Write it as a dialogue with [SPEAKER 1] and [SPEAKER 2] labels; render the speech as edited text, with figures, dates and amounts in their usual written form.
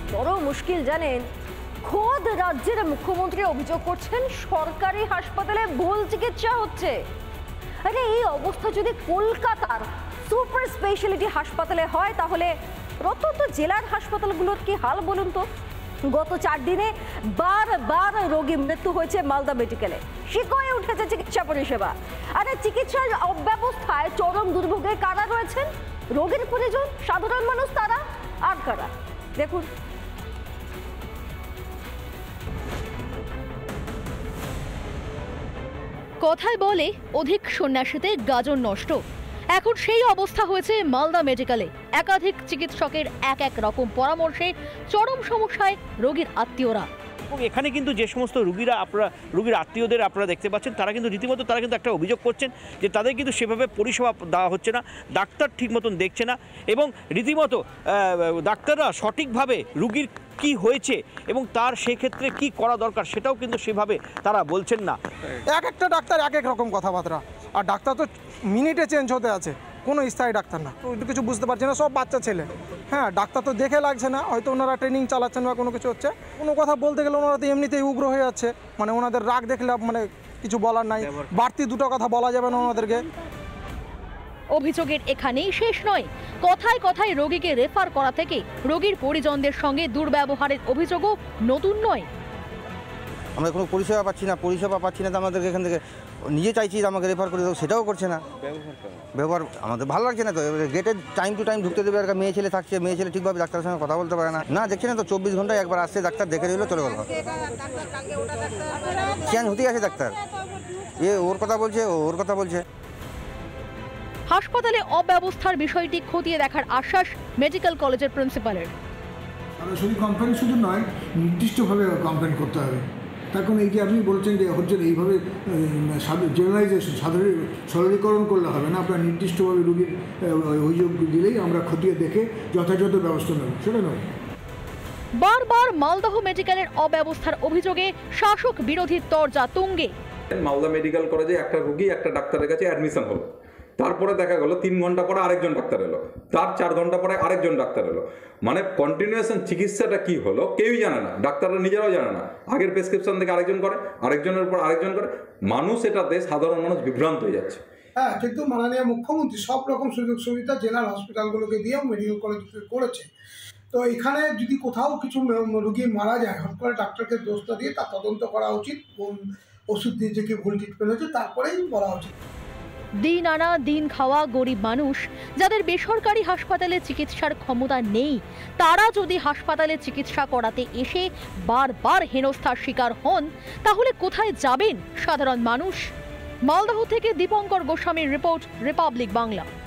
[SPEAKER 1] বড় মুশকিল জানেন, খোদ রাজ্যের মুখ্যমন্ত্রী অভিযোগ করছেন সরকারি হাসপাতালে ভুল চিকিৎসা হচ্ছে। আরে এই অবস্থা যদি কলকাতার সুপার স্পেশালিটি হাসপাতালে হয় তাহলে প্রত্যন্ত জেলার হাসপাতালগুলোর কি হাল বলুন তো। গত 4 দিনে বারবার রোগী মৃত্যু হয়েছে মালদা মেডিকেলে। শিকয়ে উঠেছে চিকিৎসা পরিষেবা। আরে চিকিৎসার অব্যবস্থায় চরম দুর্ভোগে কারা রয়েছেন? রোগীর পরিজন, সাধারণ মানুষ, তারা আর কারা? দেখুন।
[SPEAKER 2] কথায় বলে অধিক সন্ন্যাসীতে গাজন নষ্ট। এখন সেই অবস্থা হয়েছে মালদা মেডিকেলে। একাধিক চিকিৎসকের এক রকম পরামর্শে চরম সমস্যায় রোগীর আত্মীয়রা।
[SPEAKER 3] এবং এখানে কিন্তু যে সমস্ত রোগীর আত্মীয়দের আপনারা দেখতে পাচ্ছেন, তারা কিন্তু রীতিমতো একটা অভিযোগ করছেন যে তাদের কিন্তু সেভাবে পরিষেবা দেওয়া হচ্ছে না, ডাক্তার ঠিক মতন দেখছে না এবং রীতিমতো ডাক্তাররা সঠিকভাবে রোগীর কি হয়েছে এবং তার সেক্ষেত্রে কি করা দরকার সেটাও কিন্তু সেভাবে তারা বলছেন না।
[SPEAKER 4] একটা ডাক্তার এক রকম কথাবার্তা, আর ডাক্তার তো মিনিটে চেঞ্জ হতে আছে, কোনো স্থায়ী ডাক্তার না। কিছু বুঝতে পারছে না, সব বাচ্চা ছেলে। হ্যাঁ, ডাক্তার তো দেখে লাগছে না, হয়তো ওনারা ট্রেনিং চালাচ্ছেন বা কোনো কিছু হচ্ছে। কোনো কথা বলতে গেলে ওনারা তো এমনিতেই উগ্র হয়ে যাচ্ছে, মানে ওনাদের রাগ দেখলে মানে কিছু বলার নাই, বাড়তি দুটো কথা বলা যাবে না ওনাদেরকে।
[SPEAKER 2] অভিযোগের এখানেই শেষ নয়। কথায় কথায় রোগীকে রেফার করা থেকে রোগীর পরিজনদের সঙ্গে দুর্ব্যবহারের অভিযোগও নতুন নয়।
[SPEAKER 5] আমরা কোনো পরিষেবা পাচ্ছি না, তো আমাদেরকে এখান থেকে নিজে চাইছি আমাকে রেফার করে দেবো, সেটাও করছে না। ব্যবহার আমাদের ভালো লাগছে না। তো গেটে টাইম টু টাইম ঢুকতে দেবে, আর মেয়ে ছেলে থাকছে, মেয়ে ছেলে ঠিকভাবে ডাক্তারের সঙ্গে কথা বলতে পারে না। দেখছে না তো 24 ঘন্টায় একবার আসছে ডাক্তার, দেখে দিল, চলে গেল। চেঞ্জ হতেই আছে ডাক্তার, ওর কথা বলছে, ওর কথা বলছে।
[SPEAKER 2] হাসপাতালে অব্যবস্থার বিষয়টি খতিয়ে দেখার আশ্বাস মেডিকেল কলেজের প্রিন্সিপালের।
[SPEAKER 6] শুধু কমপ্লেন শুধু নয়, নির্দিষ্টভাবে কমপ্লেন করতে হবে। তখন এই যে আপনি বলছেন যে হচ্ছে এইভাবে জেনারেলাইজেশন, সরলীকরণ করলে হবে না। আপনার নির্দিষ্টভাবে রোগীর অভিযোগ দিলেই আমরা খতিয়ে দেখে যথাযথ ব্যবস্থা নেব, সেটা নয়।
[SPEAKER 2] বারবার মালদহ মেডিকেলের অব্যবস্থার অভিযোগে শাসক বিরোধী তরজা তুঙ্গে।
[SPEAKER 7] মালদা মেডিকেল কলেজে একটা রোগী একটা ডাক্তারের কাছে অ্যাডমিশন হলো, তারপরে দেখা গেল 3 ঘন্টা পরে আরেকজন ডাক্তার এলো, তার 4 ঘন্টা পরে আরেকজন ডাক্তার এলো। মানে কন্টিনিউয়েশন চিকিৎসাটা কি হলো কেউই জানে না, ডাক্তাররা নিজেরাও জানে না। আগের প্রেসক্রিপশন থেকে আরেকজন করে, আরেকজনের উপর আরেকজন করে, মানুষ এটাতে সাধারণ মানুষ বিভ্রান্ত হয়ে যাচ্ছে।
[SPEAKER 8] হ্যাঁ, কিন্তু মাননীয় মুখ্যমন্ত্রী সব রকম সুযোগ সুবিধা জেনারেল হসপিটালগুলোকে দিয়েও মেডিকেল কলেজকে করেছে। তো এখানে যদি কোথাও কিছু রোগী মারা যায়, হট করে ডাক্তারকে দোষ না দিয়ে তার তদন্ত করা উচিত, কোন ওষুধ দিয়ে যে কি ভুল ট্রিটমেন্ট হয়েছে তারপরেই বলা উচিত।
[SPEAKER 2] দিন আনা দিন খাওয়া গরিব মানুষ যাদের বেসরকারি হাসপাতালে চিকিৎসার ক্ষমতা নেই, তারা যদি হাসপাতালে চিকিৎসা করাতে এসে বারবার হেনস্থার শিকার হন, তাহলে কোথায় যাবেন সাধারণ মানুষ? মালদহ থেকে দীপঙ্কর গোস্বামীর রিপোর্ট, রিপাবলিক বাংলা।